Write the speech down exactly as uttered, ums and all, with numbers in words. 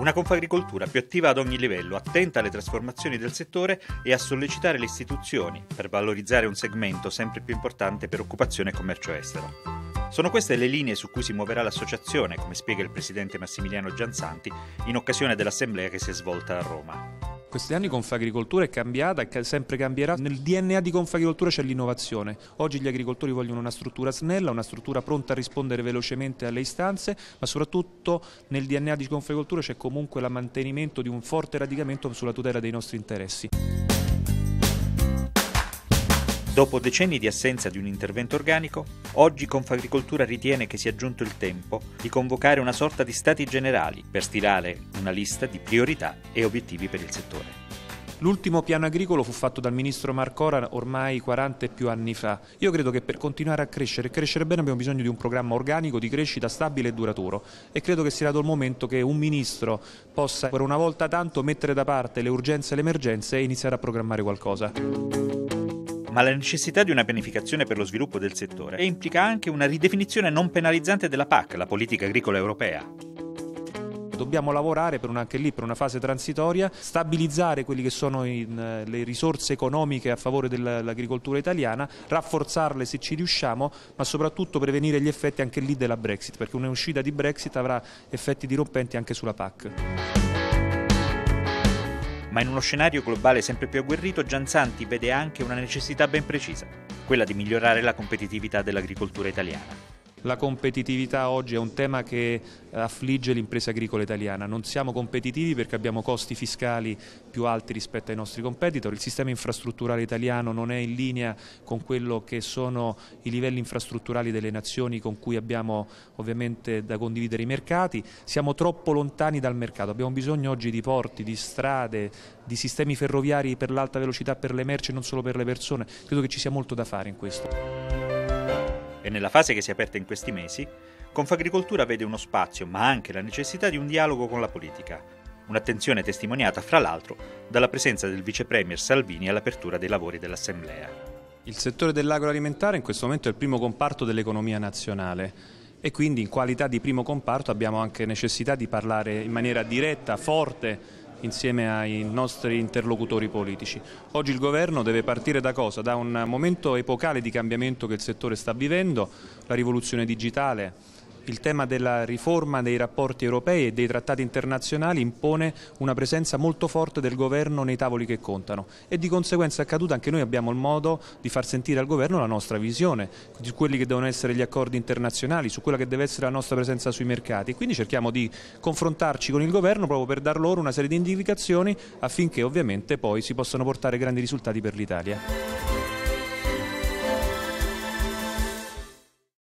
Una Confagricoltura più attiva ad ogni livello, attenta alle trasformazioni del settore e a sollecitare le istituzioni per valorizzare un segmento sempre più importante per occupazione e commercio estero. Sono queste le linee su cui si muoverà l'associazione, come spiega il presidente Massimiliano Gianzanti, in occasione dell'assemblea che si è svolta a Roma. Questi anni Confagricoltura è cambiata e sempre cambierà. Nel D N A di Confagricoltura c'è l'innovazione. Oggi gli agricoltori vogliono una struttura snella, una struttura pronta a rispondere velocemente alle istanze, ma soprattutto nel D N A di Confagricoltura c'è comunque il mantenimento di un forte radicamento sulla tutela dei nostri interessi. Dopo decenni di assenza di un intervento organico, oggi Confagricoltura ritiene che sia giunto il tempo di convocare una sorta di stati generali per stilare una lista di priorità e obiettivi per il settore. L'ultimo piano agricolo fu fatto dal ministro Marcora ormai quaranta e più anni fa. Io credo che per continuare a crescere e crescere bene abbiamo bisogno di un programma organico di crescita stabile e duraturo e credo che sia dato il momento che un ministro possa per una volta tanto mettere da parte le urgenze e le emergenze e iniziare a programmare qualcosa. Ma la necessità di una pianificazione per lo sviluppo del settore implica anche una ridefinizione non penalizzante della P A C, la politica agricola europea. Dobbiamo lavorare per una, anche lì per una fase transitoria, stabilizzare quelle che sono in, le risorse economiche a favore dell'agricoltura italiana, rafforzarle se ci riusciamo, ma soprattutto prevenire gli effetti anche lì della Brexit, perché un'uscita di Brexit avrà effetti dirompenti anche sulla P A C. Ma in uno scenario globale sempre più agguerrito, Gianzanti vede anche una necessità ben precisa, quella di migliorare la competitività dell'agricoltura italiana. La competitività oggi è un tema che affligge l'impresa agricola italiana. Non siamo competitivi perché abbiamo costi fiscali più alti rispetto ai nostri competitor. Il sistema infrastrutturale italiano non è in linea con quello che sono i livelli infrastrutturali delle nazioni con cui abbiamo ovviamente da condividere i mercati. Siamo troppo lontani dal mercato. Abbiamo bisogno oggi di porti, di strade, di sistemi ferroviari per l'alta velocità per le merci e non solo per le persone. Credo che ci sia molto da fare in questo. E nella fase che si è aperta in questi mesi, Confagricoltura vede uno spazio, ma anche la necessità di un dialogo con la politica. Un'attenzione testimoniata, fra l'altro, dalla presenza del vice premier Salvini all'apertura dei lavori dell'Assemblea. Il settore dell'agroalimentare in questo momento è il primo comparto dell'economia nazionale e quindi in qualità di primo comparto abbiamo anche necessità di parlare in maniera diretta, forte, insieme ai nostri interlocutori politici. Oggi il governo deve partire da cosa? Da un momento epocale di cambiamento che il settore sta vivendo, la rivoluzione digitale. Il tema della riforma dei rapporti europei e dei trattati internazionali impone una presenza molto forte del governo nei tavoli che contano e di conseguenza accaduta anche noi abbiamo il modo di far sentire al governo la nostra visione su quelli che devono essere gli accordi internazionali, su quella che deve essere la nostra presenza sui mercati. Quindi cerchiamo di confrontarci con il governo proprio per dar loro una serie di indicazioni affinché ovviamente poi si possano portare grandi risultati per l'Italia.